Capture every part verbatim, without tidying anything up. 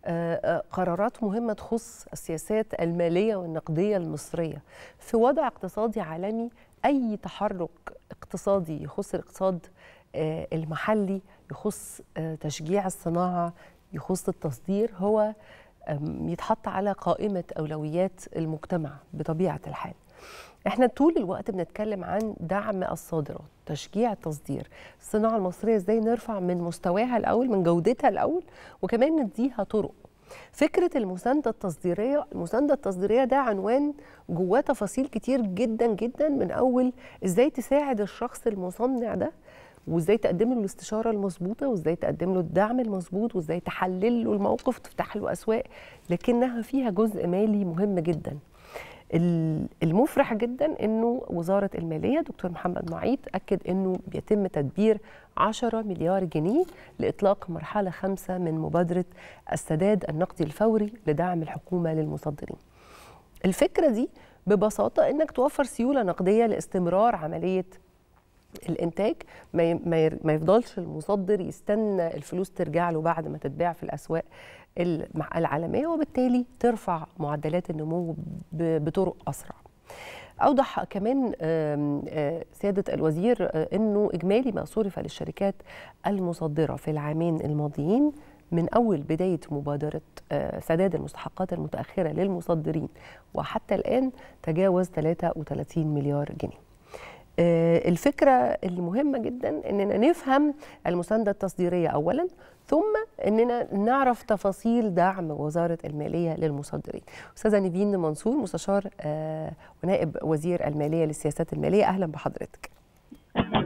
قرارات مهمة تخص السياسات المالية والنقدية المصرية. في وضع اقتصادي عالمي، أي تحرك اقتصادي يخص الاقتصاد المحلي، يخص تشجيع الصناعة، يخص التصدير، هو يتحط على قائمة أولويات المجتمع بطبيعة الحال. احنا طول الوقت بنتكلم عن دعم الصادرات، تشجيع التصدير، الصناعة المصرية ازاي نرفع من مستواها الأول، من جودتها الأول، وكمان نديها طرق. فكرة المساندة التصديرية، المساندة التصديرية ده عنوان جواه تفاصيل كتير جدا جدا، من أول ازاي تساعد الشخص المصنع ده، وازاي تقدم له الاستشاره المظبوطه، وازاي تقدم له الدعم المظبوط، وازاي تحلل له الموقف وتفتح له اسواق، لكنها فيها جزء مالي مهم جدا. المفرح جدا انه وزاره الماليه دكتور محمد معيط اكد انه بيتم تدبير عشرة مليار جنيه لاطلاق مرحله خمسه من مبادره السداد النقدي الفوري لدعم الحكومه للمصدرين. الفكره دي ببساطه انك توفر سيوله نقديه لاستمرار عمليه الانتاج، ما يفضلش المصدر يستنى الفلوس ترجع له بعد ما تتباع في الاسواق العالميه، وبالتالي ترفع معدلات النمو بطرق اسرع. اوضح كمان سياده الوزير انه اجمالي ما صرف للشركات المصدره في العامين الماضيين من اول بدايه مبادره سداد المستحقات المتاخره للمصدرين وحتى الان تجاوز ثلاثة وثلاثين مليار جنيه. الفكرة المهمة جدا أننا نفهم المساندة التصديرية أولا، ثم أننا نعرف تفاصيل دعم وزارة المالية للمصدرين. أستاذة نيفين منصور، مستشار ونائب وزير المالية للسياسات المالية، أهلا بحضرتك. أهلا.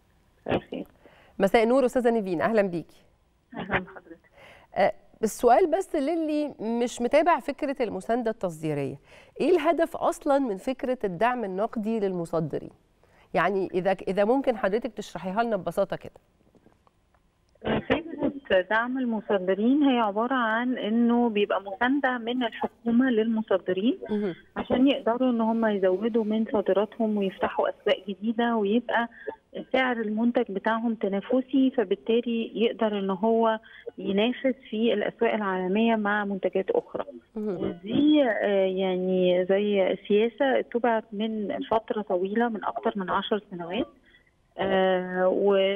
مساء النور أستاذة نيفين، أهلا بيكي. أهلا بحضرتك. السؤال بس للي مش متابع فكرة المساندة التصديرية، إيه الهدف أصلا من فكرة الدعم النقدي للمصدرين؟ يعني إذا إذا ممكن حضرتك تشرحيها لنا ببساطة كده. فكرة دعم المصدرين هي عبارة عن إنه بيبقى مساندة من الحكومة للمصدرين عشان يقدروا إن هم يزودوا من صادراتهم ويفتحوا أسواق جديدة، ويبقى سعر المنتج بتاعهم تنافسي، فبالتالي يقدر إن هو ينافس في الأسواق العالمية مع منتجات أخرى. ودي يعني زي سياسة اتبعت من فترة طويلة، من أكثر من عشر سنوات. آه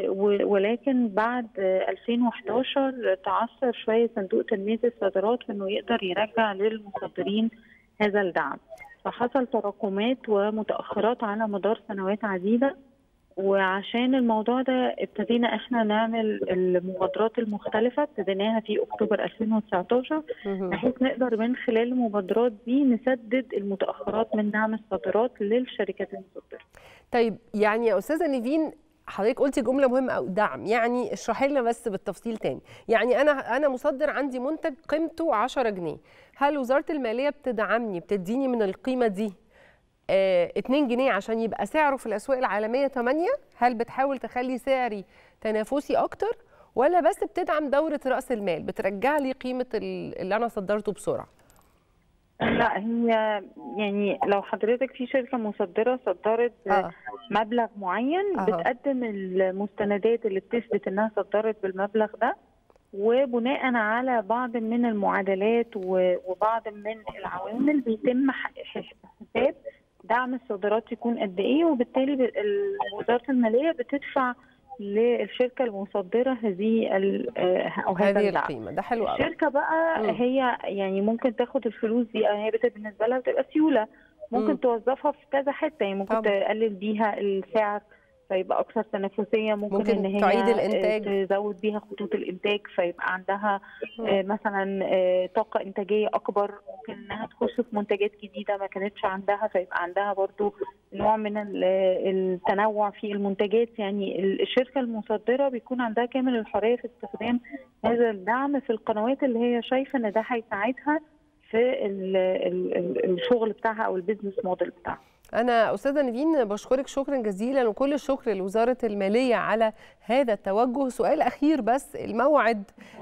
ولكن بعد ألفين وأحد عشر تعثر شويه صندوق تنميه الصادرات في انه يقدر يرجع للمصدرين هذا الدعم، فحصل تراكمات ومتاخرات على مدار سنوات عديده. وعشان الموضوع ده ابتدينا احنا نعمل المبادرات المختلفه، ابتديناها في اكتوبر ألفين وتسعة عشر بحيث نقدر من خلال المبادرات دي نسدد المتاخرات من دعم الصادرات للشركات المصدره. طيب يعني يا استاذه نيفين، حضرتك قلتي جمله مهمه قوي، دعم، يعني اشرحي لنا بس بالتفصيل تاني. يعني انا انا مصدر عندي منتج قيمته عشرة جنيه، هل وزاره الماليه بتدعمني، بتديني من القيمه دي اه اتنين جنيه عشان يبقى سعره في الاسواق العالميه تمانية؟ هل بتحاول تخلي سعري تنافسي اكتر، ولا بس بتدعم دوره راس المال، بترجع لي قيمه اللي انا صدرته بسرعه؟ لا، هي يعني لو حضرتك في شركه مصدره صدرت آه. مبلغ معين، آه. بتقدم المستندات اللي بتثبت انها صدرت بالمبلغ ده، وبناء على بعض من المعادلات وبعض من العوامل بيتم حساب دعم الصادرات يكون قد ايه، وبالتالي وزاره الماليه بتدفع للشركه المصدره هذه او هذه القيمه. ده حلو قوي. الشركه بقى م. هي يعني ممكن تاخد الفلوس دي، هي بالنسبه لها بتبقى سيوله، ممكن م. توظفها في كذا حته، يعني ممكن طبعا تقلل بيها السعر فيبقى اكثر تنافسيه، ممكن, ممكن ان هي تعيد الانتاج، تزود بيها خطوط الانتاج فيبقى عندها م. مثلا طاقه انتاجيه اكبر، ممكن انها تخش في منتجات جديده ما كانتش عندها فيبقى عندها برضو نوع من التنوع في المنتجات. يعني الشركه المصدره بيكون عندها كامل الحريه في استخدام هذا الدعم في القنوات اللي هي شايفه ان ده هيساعدها في الشغل بتاعها او البيزنس موديل بتاعها. أنا أستاذة نيفين بشكرك شكرا جزيلا، وكل الشكر لوزارة المالية على هذا التوجه. سؤال أخير بس، الموعد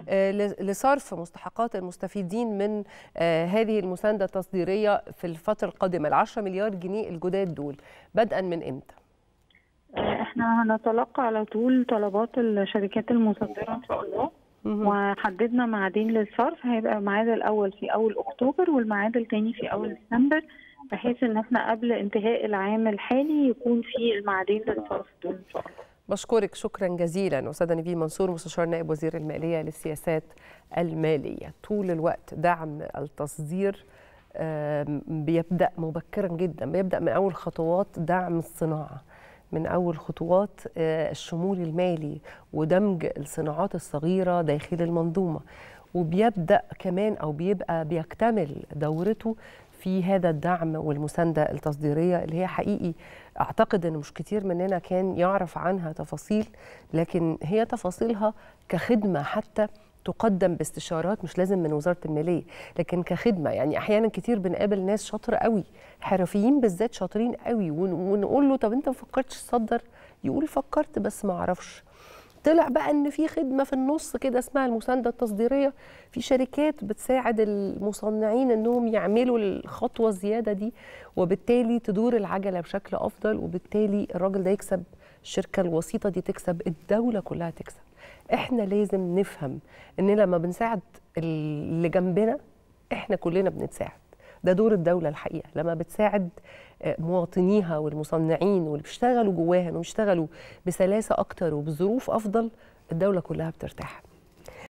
لصرف مستحقات المستفيدين من هذه المساندة التصديرية في الفترة القادمة، العشرة مليار جنيه الجداد دول، بدءا من إمتى؟ احنا هنتلقى على طول طلبات الشركات المصدرة إن شاء الله، وحددنا ميعادين للصرف، هيبقى الميعاد الاول في اول اكتوبر والميعاد الثاني في اول ديسمبر، بحيث ان احنا قبل انتهاء العام الحالي يكون في الميعادين للصرف دول ان شاء الله. بشكرك شكرا جزيلا أستاذة نيفين منصور، مستشار نائب وزير المالية للسياسات المالية. طول الوقت دعم التصدير بيبدأ مبكرا جدا، بيبدأ من أول خطوات دعم الصناعة، من أول خطوات الشمول المالي ودمج الصناعات الصغيرة داخل المنظومة، وبيبدأ كمان أو بيبقى بيكتمل دورته في هذا الدعم والمساندة التصديرية اللي هي حقيقي أعتقد أن مش كتير مننا كان يعرف عنها تفاصيل، لكن هي تفاصيلها كخدمة حتى تقدم باستشارات مش لازم من وزارة المالية، لكن كخدمة. يعني أحيانا كتير بنقابل ناس شاطرة قوي، حرفيين بالذات شاطرين قوي، ونقول له طب أنت ما فكرتش تصدر؟ يقول فكرت بس ما أعرفش. طلع بقى ان في خدمه في النص كده اسمها المسانده التصديريه، في شركات بتساعد المصنعين انهم يعملوا الخطوه الزياده دي، وبالتالي تدور العجله بشكل افضل، وبالتالي الراجل ده يكسب، الشركه الوسيطه دي تكسب، الدوله كلها تكسب. احنا لازم نفهم ان لما بنساعد اللي جنبنا احنا كلنا بنتساعد، ده دور الدوله الحقيقه لما بتساعد مواطنيها والمصنعين واللي بيشتغلوا جواها ويشتغلوا بسلاسه اكتر وبظروف افضل، الدوله كلها بترتاح.